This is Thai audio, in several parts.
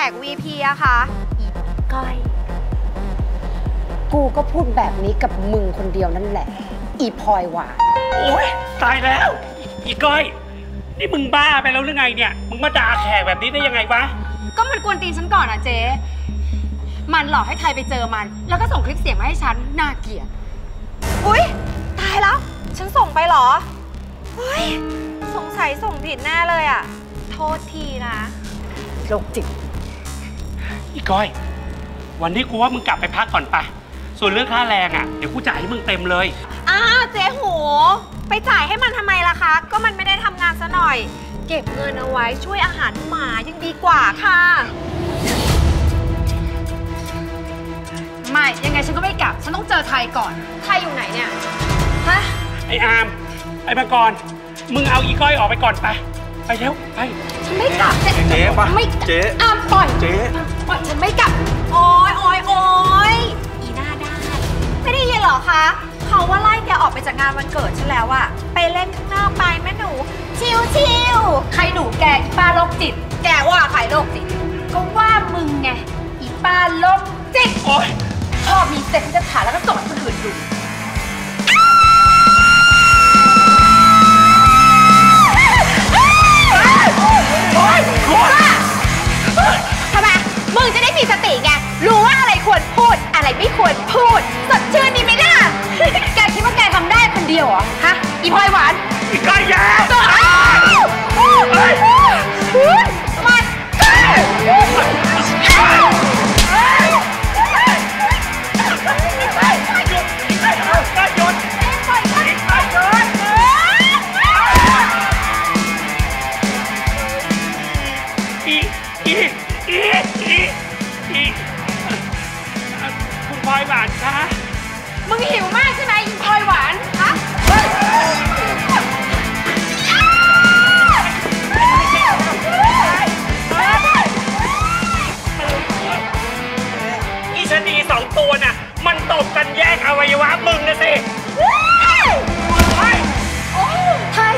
ก VP อะคะอีก้อยกูก็พูดแบบนี้กับมึงคนเดียวนั่นแหละอีพลอยหวานโอ๊ยตายแล้วอีก้อยนี่มึงบ้าไปแล้วหรือไงเนี่ยมึงมาด่าแขกแบบนี้ได้ยังไงวะก็มันกวนตีนฉันก่อนอะเจ๊มันหลอกให้ไทยไปเจอมันแล้วก็ส่งคลิปเสียงมาให้ฉันน่าเกลียดอุ๊ยตายแล้วฉันส่งไปเหรอเฮ้ยสงสัยส่งผิดแน่เลยอะโทษทีนะโรคจิตอีก้อยวันนี้กูว่ามึงกลับไปพักก่อนไปส่วนเรื่องค่าแรงอ่ะเดี๋ยวกูจ่ายให้มึงเต็มเลยอ้าวเจ๊หูไปจ่ายให้มันทำไมล่ะคะก็มันไม่ได้ทำงานซะหน่อยเก็บเงินเอาไว้ช่วยอาหารหมายังดีกว่าค่ะไม่ยังไงฉันก็ไม่กลับฉันต้องเจอไทยก่อนไทยอยู่ไหนเนี่ยฮะไอ้อาร์มไอ้มังกรมึงเอาอีก้อยออกไปก่อนไปเร็วไปฉันไม่กลับเจ๊ปะเจ๊อาร์มปล่อยเจ๊ปล่อยฉันไม่กลับโอ๊ยอีหน้าด้านไม่ได้ยินเหรอคะเขาว่าไล่แกออกไปจากงานวันเกิดฉันแล้วอะไปเล่นข้างนอกไปแม่หนูชิวใครหนูแกอีป้าโรคจิตแกว่าใครโรคจิตก็ว่ามึงไงอีป้าโรคจิตโอ๊ยชอบมีเซ็กที่จะถ่ายแล้วก็ส่งให้คนอื่นดูทำไมมึงจะได้มีสติไงรู้ว่าอะไรควรพูดอะไรไม่ควรพูดสดชื่นดีไหมล่ะแกคิดว่าแกทำได้คนเดียวเหรอฮะอีพลอยหวานอีก้อยแย่คุณพลอยหวานคะมึงหิวมากใช่ไหมอีพลอยหวานฮะอีชะนีสองตัวน่ะมันตบกันแย่งอวัยวะมึงนะสิไทย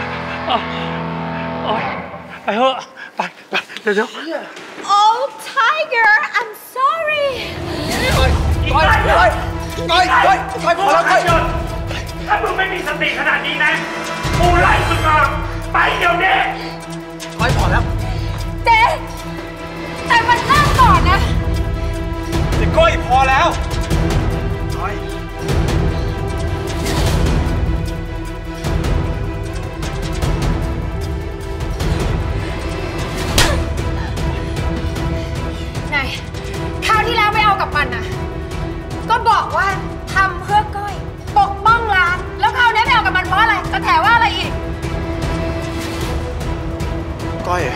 ไปเถอะไปเร็ว Oh Tiger I'm sorry พอแล้วถ้ามึงไม่มีสติขนาดนี้นะกูไล่มึงออกไปเดี๋ยวนี้พอแล้วเจ๊แต่มันนั่งก่อนนะไอ้ก้อยพอแล้วไหนคราวที่แล้วไปเอากับมันนะก็บอกว่าทำเพื่อก้อยปกป้องร้านแล้วคราวนี้ไปเอากับมันเพราะอะไรจะแถว่าอะไรอีกก้อย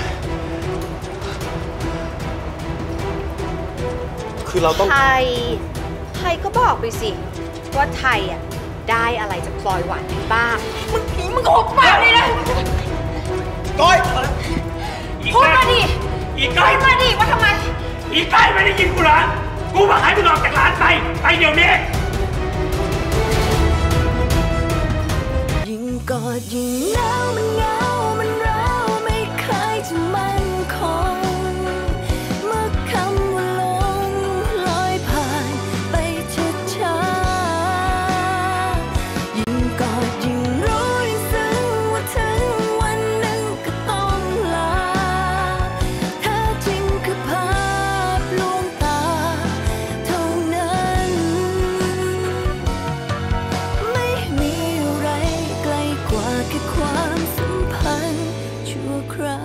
คือเราต้องไทยก็บอกไปสิว่าไทยอ่ะได้อะไรจากพลอยหวานบ้างมึงโกหกปากเลยนะก้อยพูดมาดิอีก้อยมาดิว่าทำไมอีก้อยไม่ได้ยินกูเหรอกูบอกให้มึงออกจากร้านไปเดี๋ยวนี้ยิ่งกอดยิ่ง